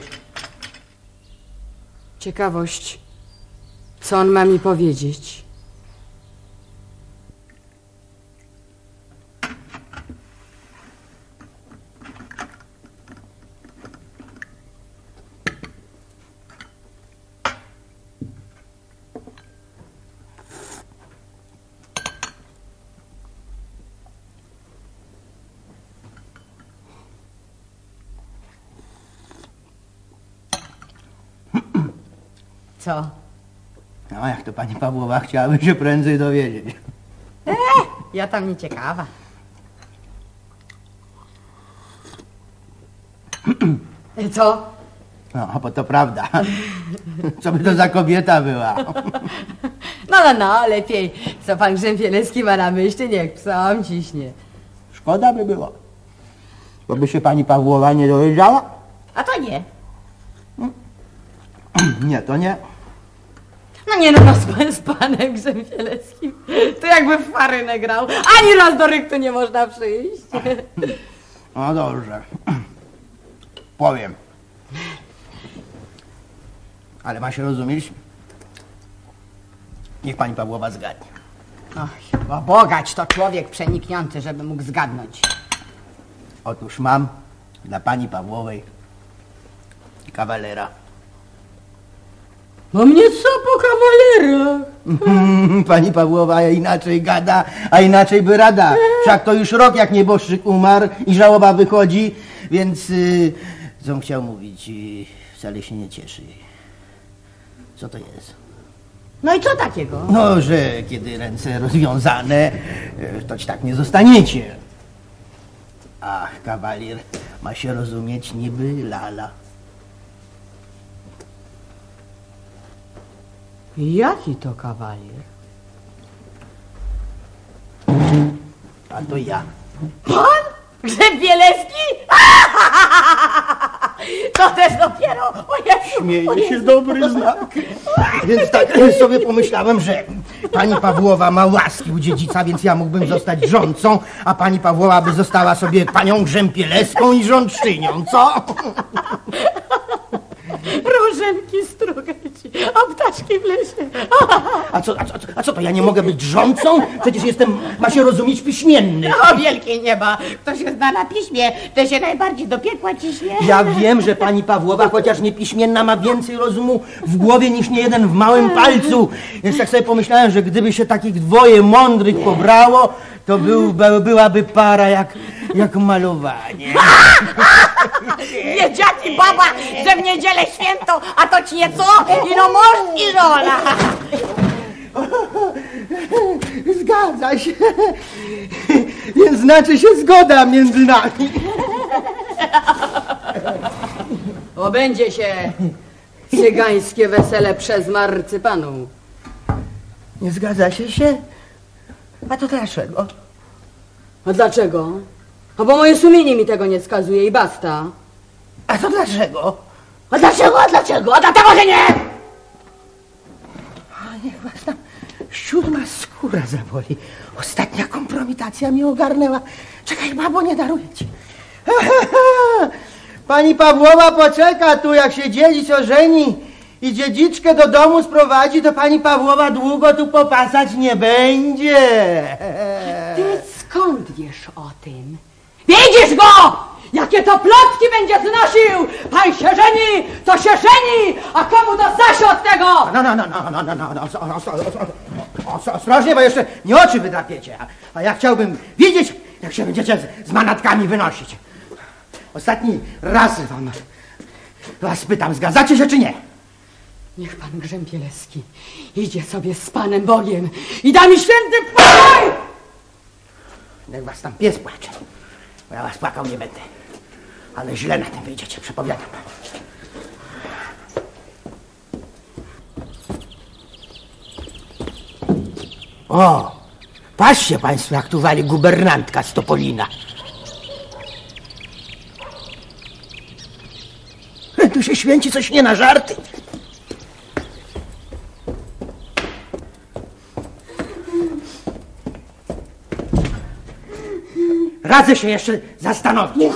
Ciekawość, co on ma mi powiedzieć. Co? No, jak to pani Pawłowa chciałaby się prędzej dowiedzieć. E, ja tam nie ciekawa. I co? No, bo to prawda. Co by to za kobieta była? No, no, no, lepiej. Co pan Grzębielecki ma na myśli, niech psom ciśnie. Szkoda by było. Bo by się pani Pawłowa nie dowiedziała? A to nie. Nie, to nie. No nie no, no z, z panem Grzębieleckim to jakby w farynę grał. Ani raz do ryktu nie można przyjść. No dobrze. Powiem. Ale ma się rozumieć? Niech pani Pawłowa zgadnie. Och, bo bogacz to człowiek przeniknięty, żeby mógł zgadnąć. Otóż mam dla pani Pawłowej kawalera. No mnie co po kawalerach? Pani Pawłowa inaczej gada, a inaczej by rada. Wszak to już rok jak nieboszczyk umarł i żałoba wychodzi, więc yy, co chciał mówić, yy, wcale się nie cieszy. Co to jest? No i co takiego? No, że kiedy ręce rozwiązane, yy, toć tak nie zostaniecie. Ach, kawalier ma się rozumieć niby lala. Jaki to kawalier? A to ja. Pan? Grzębielecki? To też dopiero... O Jezu, Śmieje o się, Jezu. dobry znak. Więc tak sobie pomyślałem, że pani Pawłowa ma łaski u dziedzica, więc ja mógłbym zostać rządcą, a pani Pawłowa by została sobie panią Grzębieleską i rządczynią, co? Różynki strugać, a ptaszki w lesie. A co, a, co, a co to, ja nie mogę być rządcą? Przecież jestem, ma się rozumieć, piśmienny. O wielkie nieba, kto się zna na piśmie, to się najbardziej do piekła ciśnie. Ja wiem, że pani Pawłowa, chociaż niepiśmienna, ma więcej rozumu w głowie niż niejeden w małym palcu. Więc tak sobie pomyślałem, że gdyby się takich dwoje mądrych pobrało, to był, byłaby para jak, jak malowanie. Nie dziad i baba, że w niedzielę święto, a to ci nie co? Ino mąż i żona. Zgadza się. Więc znaczy się zgoda między nami. Obędzie się cygańskie wesele przez marcypanu. Nie zgadza się się? A to dlaczego? A dlaczego? A bo moje sumienie mi tego nie wskazuje i basta. A to dlaczego? A dlaczego, a dlaczego? A dlatego, że nie! A niech was tam siódma skóra zaboli. Ostatnia kompromitacja mi ogarnęła. Czekaj, babo, nie daruję ci. Pani Pawłowa poczeka tu, jak się dziedzic ożeni i dziedziczkę do domu sprowadzi, to pani Pawłowa długo tu popasać nie będzie. Ty skąd wiesz o tym? Widzisz go! Jakie to plotki będzie znosił! Pan się żeni, to się żeni, a komu to zaś od tego? No, no, no, no, no, no, no, no, os- os- os- os- ostrożnie, bo jeszcze nie oczy wydrapiecie. A, a ja chciałbym widzieć, jak się będziecie z, z manatkami wynosić. Ostatni raz wam, was pytam, zgadzacie się czy nie? Niech pan Grzębielecki idzie sobie z Panem Bogiem i da mi święty pokój! Niech was tam pies płacze, bo ja was płakał nie będę. Ale źle na tym wyjdziecie, przepowiadam. O, patrzcie państwo, jak tu wali gubernantka z Topolina. Tu się święci coś nie na żarty. Radzę się jeszcze zastanowić.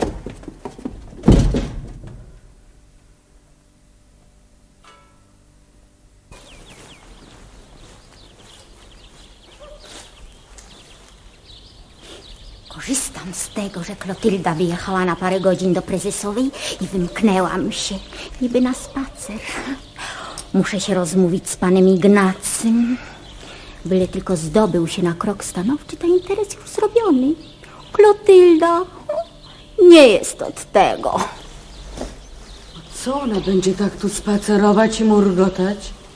Korzystam z tego, że Klotylda wyjechała na parę godzin do prezesowej i wymknęłam się, niby na spacer. Muszę się rozmówić z panem Ignacym. Byle tylko zdobył się na krok stanowczy, to interes już zrobiony. Klotylda nie jest od tego. Co ona będzie tak tu spacerować i murgotać?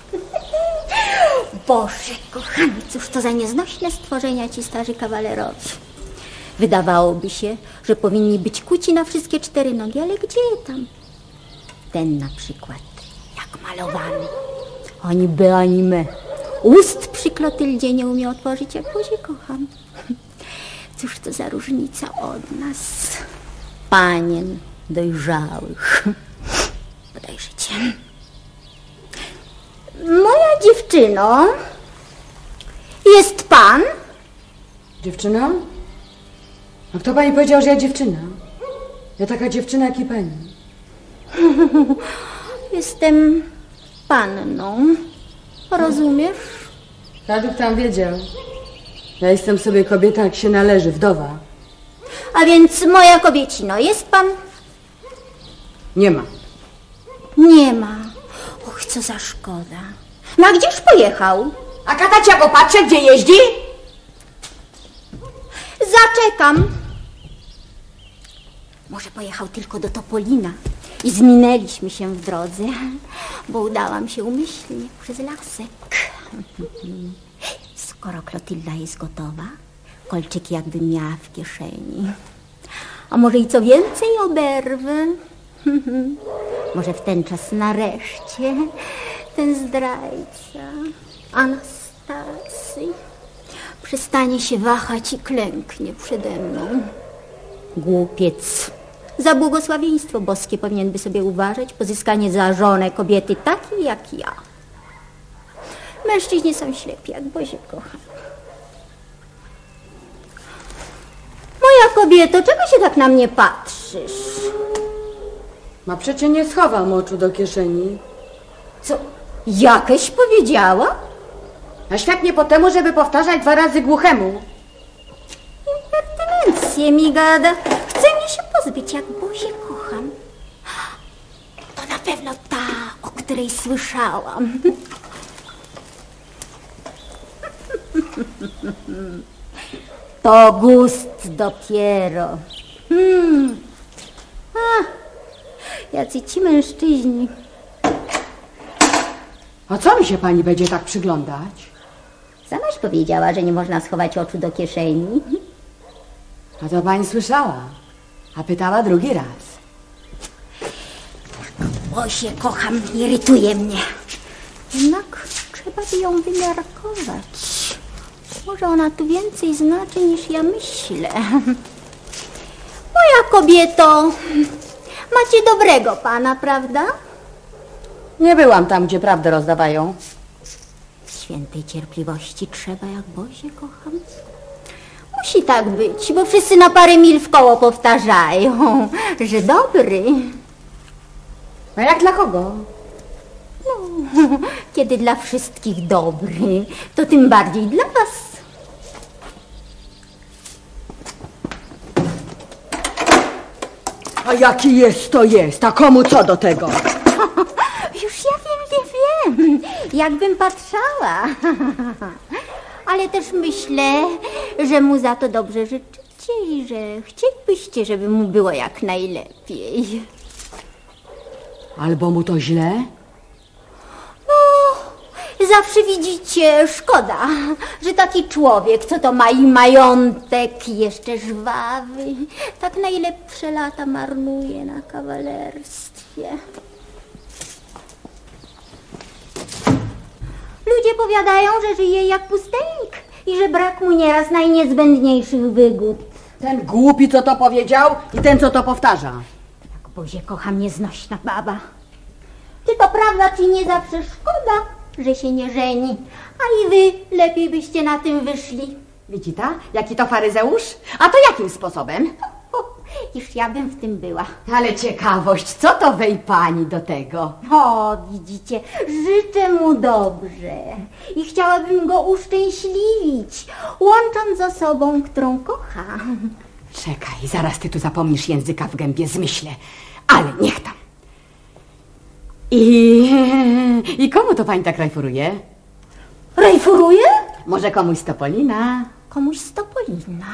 Boże kochany, cóż to za nieznośne stworzenia ci starzy kawalerowie. Wydawałoby się, że powinni być kuci na wszystkie cztery nogi, ale gdzie tam? Ten na przykład, jak malowany. Ani by, ani me. Ust przy Klotyldzie nie umie otworzyć, jak Bozie kocham. Cóż to za różnica od nas, panien dojrzałych. Podejrzycie. Moja dziewczyno, jest pan? Dziewczyna? A kto pani powiedział, że ja dziewczyna? Ja taka dziewczyna jak i pani. Jestem panną. Rozumiesz? Raduk tam wiedział. Ja jestem sobie kobieta, jak się należy, wdowa. A więc moja kobiecino, jest pan? Nie ma. Nie ma. Och, co za szkoda. No a gdzież pojechał? A Katacia go patrzę, gdzie jeździ? Zaczekam. Może pojechał tylko do Topolina i zminęliśmy się w drodze, bo udałam się umyślnie przez lasek. Skoro Klotylda jest gotowa, kolczyki jakby miała w kieszeni. A może i co więcej oberwę? Może w ten czas nareszcie ten zdrajca Anastasy przestanie się wahać i klęknie przede mną. Głupiec. Za błogosławieństwo boskie powinien by sobie uważać pozyskanie za żonę kobiety takiej jak ja. Mężczyźni są ślepi, jak Bozie kocham. Moja kobieto, czego się tak na mnie patrzysz? Ma przecie nie schował moczu do kieszeni. Co, jakaś powiedziała? A świat nie po temu, żeby powtarzać dwa razy głuchemu. Impertynencję mi gada. Chce mnie się pozbyć, jak Bozie kocham. To na pewno ta, o której słyszałam. To gust dopiero. Hmm. A, jacy ci mężczyźni. A co mi się pani będzie tak przyglądać? Samaś powiedziała, że nie można schować oczu do kieszeni. A to pani słyszała, a pytała drugi raz. Boże, kocham, irytuje mnie. Jednak trzeba by ją wymiarkować. Może ona tu więcej znaczy, niż ja myślę. Moja kobieto, macie dobrego pana, prawda? Nie byłam tam, gdzie prawdę rozdawają. Świętej cierpliwości trzeba, jak Bozie kocham. Musi tak być, bo wszyscy na parę mil w koło powtarzają, że dobry. A jak dla kogo? No, kiedy dla wszystkich dobry, to tym bardziej dla was. A jaki jest, to jest, a komu co do tego? Już ja wiem, nie wiem, jakbym patrzała. Ale też myślę, że mu za to dobrze życzycie i że chcielibyście, żeby mu było jak najlepiej. Albo mu to źle? No, Zawsze widzicie, szkoda, że taki człowiek, co to ma i majątek, jeszcze żwawy, tak najlepsze lata marnuje na kawalerstwie. Ludzie powiadają, że żyje jak pustelnik i że brak mu nieraz najniezbędniejszych wygód. Ten głupi, co to powiedział i ten, co to powtarza. Jak Bozie kocham, nieznośna baba. Tylko prawda ci nie zawsze szkoda, że się nie żeni, a i wy lepiej byście na tym wyszli. Widzi ta? Jaki to faryzeusz? A to jakim sposobem? O, iż ja bym w tym była. Ale ciekawość, co to wej pani do tego? O, widzicie, życzę mu dobrze i chciałabym go uszczęśliwić, łącząc z osobą, którą kocha. Czekaj, zaraz ty tu zapomnisz języka w gębie, zmyślę. Ale niech tam. I... I komu to pani tak rajfuruje? Rejfuruje? Może komuś z Topolina? Komuś z Topolina.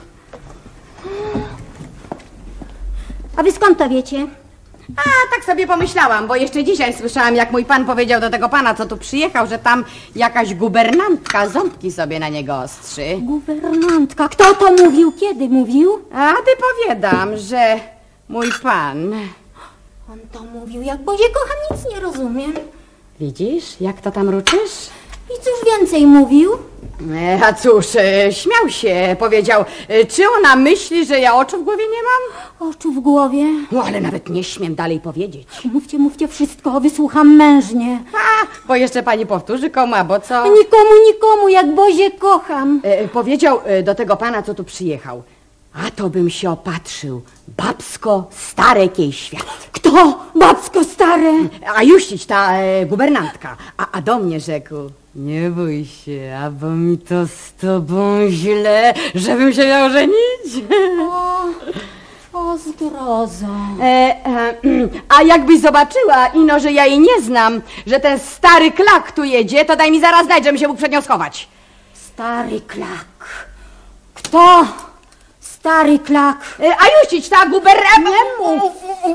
A wy skąd to wiecie? A, tak sobie pomyślałam, bo jeszcze dzisiaj słyszałam, jak mój pan powiedział do tego pana, co tu przyjechał, że tam jakaś guwernantka ząbki sobie na niego ostrzy. Guwernantka. Kto to mówił? Kiedy mówił? A ty powiadam, że mój pan... On to mówił, jak Bozie kocham, nic nie rozumiem. Widzisz, jak to tam ruczysz? I cóż więcej mówił? E, A cóż, e, śmiał się, powiedział, e, czy ona myśli, że ja oczu w głowie nie mam? Oczu w głowie. No, ale nawet nie śmiem dalej powiedzieć. Mówcie, mówcie wszystko, wysłucham mężnie. A, bo jeszcze pani powtórzy komu, bo co? Nikomu, nikomu, jak Bozie kocham. E, powiedział e, do tego pana, co tu przyjechał. A to bym się opatrzył. Babsko stare kiej świat. Kto? Babsko stare. A juścić ta e, guwernantka. A, a do mnie rzekł. Nie bój się, a bo mi to z tobą źle, żebym się miał żenić. O, o zgrozą. E, e, a jakbyś zobaczyła, ino, że ja jej nie znam, że ten stary klak tu jedzie, to daj mi zaraz znać, żebym się mógł przed nią schować. Stary klak. Kto? Stary klak. E, a juścić ta gubernator... Nie mów.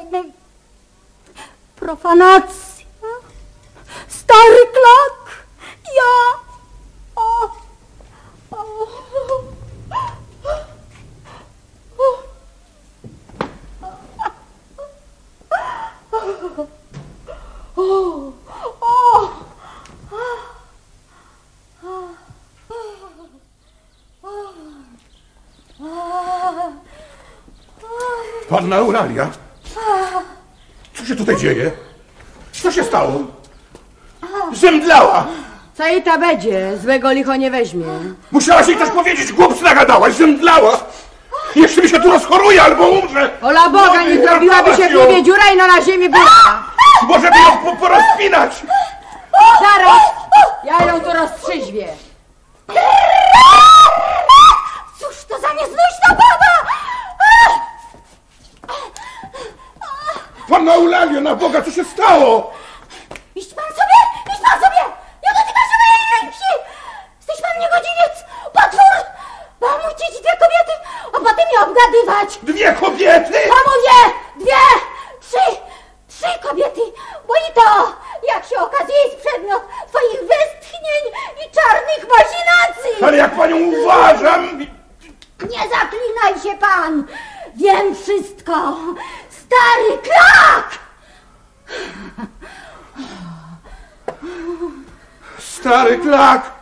Profanacja. Stary klak. Ja. O. O. O. O. Panna Eulalia? Co się tutaj dzieje? Co się stało? Zemdlała! Co jej ta będzie? Złego licho nie weźmie. Musiałaś jej coś powiedzieć, głupstwo nagadałaś, zemdlała! Jeszcze mi się tu rozchoruje albo umrze! Ola Boga, nie zrobiłaby się w niebie dziura i no na ziemi była. Może by ją po porozpinać! Zaraz, ja ją tu roztrzyźwię. Cóż to za nieznośna baba! Panna Eulalio, na Boga, co się stało? Iść pan sobie! Iść pan sobie! Nie dotyka się mojej ręki! Jesteś pan niegodziwiec! Potwór! Mam uciec dwie kobiety, a potem je obgadywać! Dwie kobiety! Panowie! Dwie! Trzy! Trzy kobiety! Bo i to, jak się okazuje, jest przedmiot twoich westchnień i czarnych machinacji! Ale jak panią uważam... Nie zaklinaj się pan! Wiem wszystko! Stary klak! Stary klak!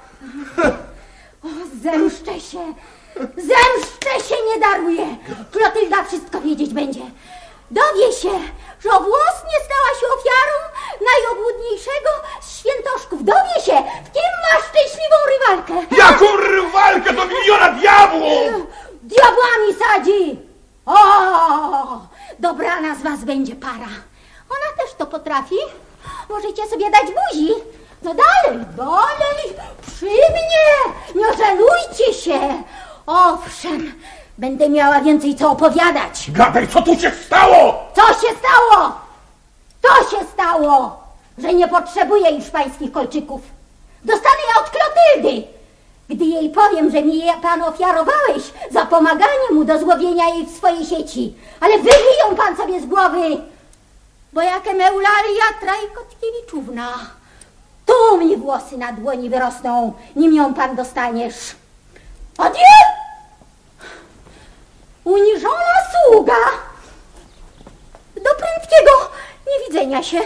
Zemszczę się! Zemszczę się, nie daruję! Klotylda wszystko wiedzieć będzie. Dowie się, że owłosnie stała się ofiarą najobłudniejszego z świętoszków. Dowie się, w kim ma szczęśliwą rywalkę. Jaką rywalkę do miliona diabłów! Diabłami sadzi! O! Dobrana z was będzie para. Ona też to potrafi. Możecie sobie dać buzi. No dalej, dalej, przy mnie! Nie żalujcie się! Owszem, będę miała więcej co opowiadać. Gadaj, co tu się stało? Co się stało? To się stało, że nie potrzebuję już pańskich kolczyków. Dostanę je od Klotyldy. Gdy jej powiem, że mi je pan ofiarowałeś za pomaganie mu do złowienia jej w swojej sieci. Ale wyjmij ją pan sobie z głowy, bo jakem Eulalia Trajkotkiewiczówna, Tu mi włosy na dłoni wyrosną, nim ją pan dostaniesz. Adieu! Uniżona sługa! Do prędkiego niewidzenia się.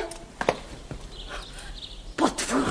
Potwór!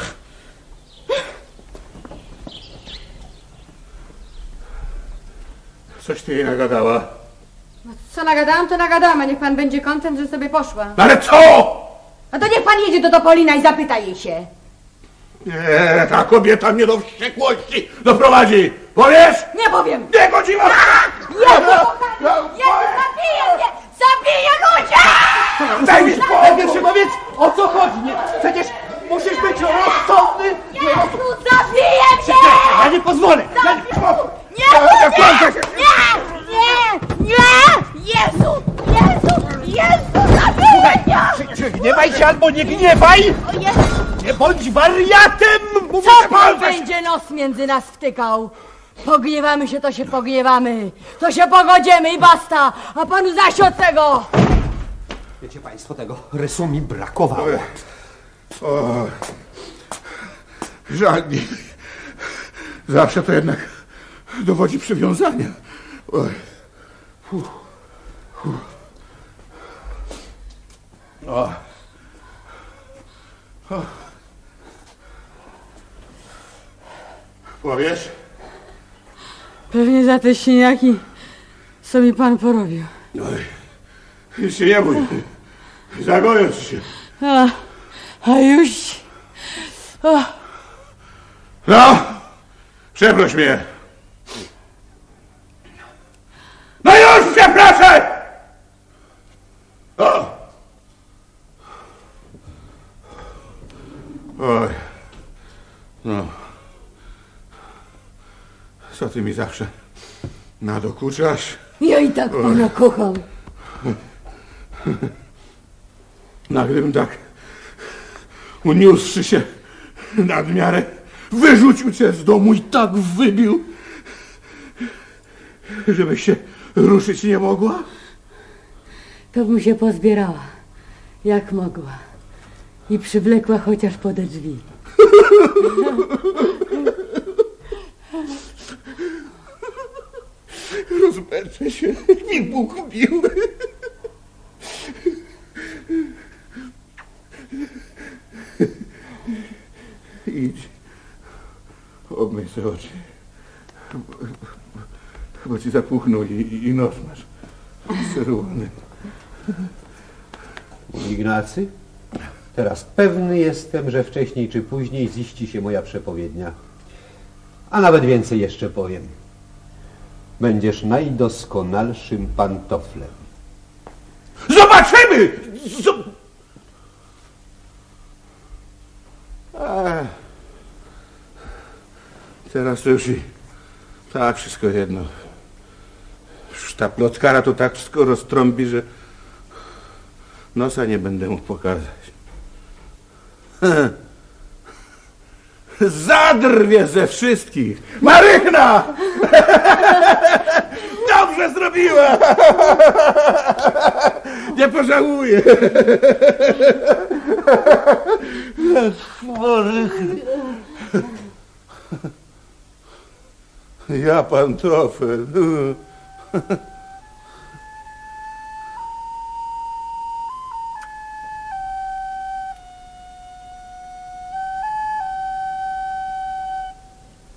Coś ty jej nagadała. No, co nagadałam, to nagadałam, a niech pan będzie kontent, że sobie poszła. No ale co? A to niech pan jedzie do Topolina i zapyta jej się. Nie, ta kobieta mnie do wściekłości doprowadzi. Powiesz? Nie powiem! Nie, godziwa! Jezu, kochany! Jezu, zabiję mnie! Zabiję Gucia! Daj mi spokój! Najpierw się powiedz, o co chodzi, nie? Przecież musisz być rozsądny. Jezu, zabiję cię! Ja nie pozwolę. Ja nie... Nie, nie, nie, nie! Jezu, Jezu, Jezu, zabiję mnie! Czy, czy gniewaj się albo nie gniewaj! O Jezu! Nie bądź wariatem! Mówię, Co że pan pan- będzie nos między nas wtykał? Pogniewamy się, to się pogniewamy. To się pogodzimy i basta. A panu zaś od tego. Wiecie państwo, tego rysu mi brakowało. O, żadnie. Zawsze to jednak dowodzi przywiązania. Oj. Fu. Fu. O. O. Powiesz? Pewnie za te siniaki sobie pan porobił. Oj. Już się nie bój. Zagoję się. A, a już... O, No, przeproś mnie. No już przepraszaj! O! Oj. No. Co ty mi zawsze nadokuczasz? ja i tak pana kocham. No, gdybym tak uniósłszy się nad miarę, wyrzucił cię z domu i tak wybił, żebyś się ruszyć nie mogła? To bym się pozbierała, jak mogła. I przywlekła chociaż pode drzwi. Rozmęczę się, mi Bóg bił. Idź, obmyj sobie oczy, bo ci zapuchnął i, i nos masz czerwony. Ignacy, teraz pewny jestem, że wcześniej czy później ziści się moja przepowiednia. A nawet więcej jeszcze powiem. Będziesz najdoskonalszym pantoflem. Zobaczymy! Zob... A, teraz to już i tak wszystko jedno. Już ta plotkara to tak wszystko roztrąbi, że nosa nie będę mógł pokazać. Zadrwię ze wszystkich! Marychna! Dobrze zrobiła! Nie pożałuję! Ja pantofel.